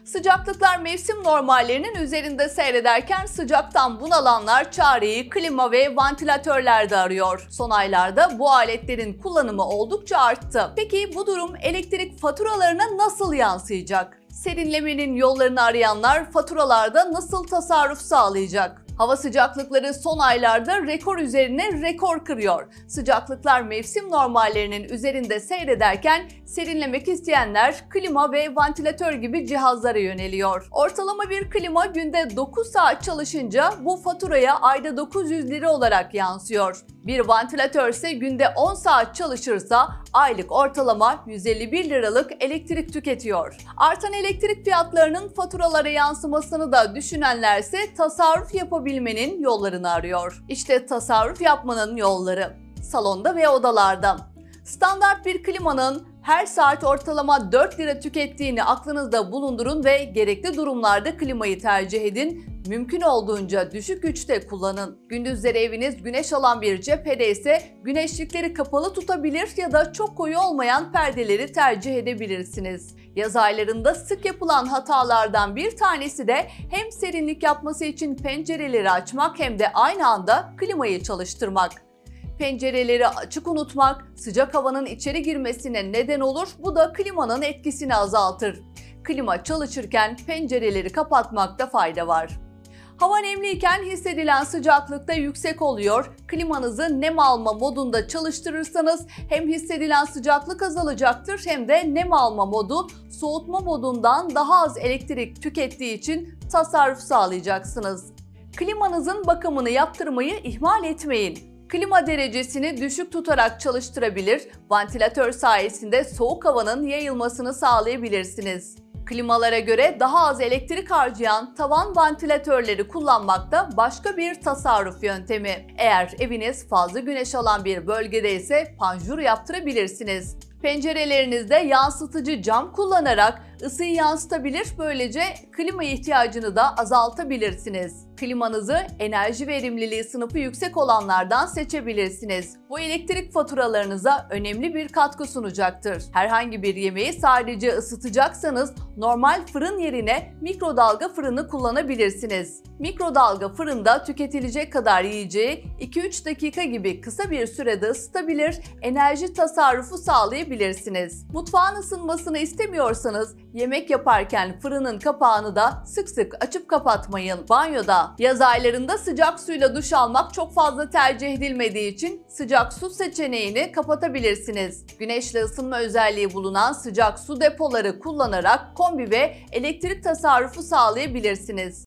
Sıcaklıklar mevsim normallerinin üzerinde seyrederken sıcaktan bunalanlar çareyi klima ve vantilatörlerde arıyor. Son aylarda bu aletlerin kullanımı oldukça arttı. Peki bu durum elektrik faturalarına nasıl yansıyacak? Serinlemenin yollarını arayanlar faturalarda nasıl tasarruf sağlayacak? Hava sıcaklıkları son aylarda rekor üzerine rekor kırıyor. Sıcaklıklar mevsim normallerinin üzerinde seyrederken serinlemek isteyenler klima ve vantilatör gibi cihazlara yöneliyor. Ortalama bir klima günde 9 saat çalışınca bu faturaya ayda 900 lira olarak yansıyor. Bir vantilatör ise günde 10 saat çalışırsa aylık ortalama 151 liralık elektrik tüketiyor. Artan elektrik fiyatlarının faturalara yansımasını da düşünenlerse tasarruf yapabilmenin yollarını arıyor. İşte tasarruf yapmanın yolları. Salonda ve odalarda. Standart bir klimanın her saat ortalama 4 lira tükettiğini aklınızda bulundurun ve gerekli durumlarda klimayı tercih edin. Mümkün olduğunca düşük güçte kullanın. Gündüzleri eviniz güneş alan bir cephede ise güneşlikleri kapalı tutabilir ya da çok koyu olmayan perdeleri tercih edebilirsiniz. Yaz aylarında sık yapılan hatalardan bir tanesi de hem serinlik yapması için pencereleri açmak hem de aynı anda klimayı çalıştırmak. Pencereleri açık unutmak sıcak havanın içeri girmesine neden olur, bu da klimanın etkisini azaltır. Klima çalışırken pencereleri kapatmakta fayda var. Hava nemliyken hissedilen sıcaklık da yüksek oluyor. Klimanızı nem alma modunda çalıştırırsanız hem hissedilen sıcaklık azalacaktır hem de nem alma modu soğutma modundan daha az elektrik tükettiği için tasarruf sağlayacaksınız. Klimanızın bakımını yaptırmayı ihmal etmeyin. Klima derecesini düşük tutarak çalıştırabilir, vantilatör sayesinde soğuk havanın yayılmasını sağlayabilirsiniz. Klimalara göre daha az elektrik harcayan tavan vantilatörleri kullanmak da başka bir tasarruf yöntemi. Eğer eviniz fazla güneş alan bir bölgede ise panjur yaptırabilirsiniz. Pencerelerinizde yansıtıcı cam kullanarak ısıyı yansıtabilir, böylece klima ihtiyacını da azaltabilirsiniz. Klimanızı enerji verimliliği sınıfı yüksek olanlardan seçebilirsiniz. Bu elektrik faturalarınıza önemli bir katkı sunacaktır. Herhangi bir yemeği sadece ısıtacaksanız normal fırın yerine mikrodalga fırını kullanabilirsiniz. Mikrodalga fırında tüketilecek kadar yiyeceği 2-3 dakika gibi kısa bir sürede ısıtabilir, enerji tasarrufu sağlayabilirsiniz. Mutfağın ısınmasını istemiyorsanız yemek yaparken fırının kapağını da sık sık açıp kapatmayın. Banyoda yaz aylarında sıcak suyla duş almak çok fazla tercih edilmediği için sıcak su seçeneğini kapatabilirsiniz. Güneşle ısınma özelliği bulunan sıcak su depoları kullanarak kombi ve elektrik tasarrufu sağlayabilirsiniz.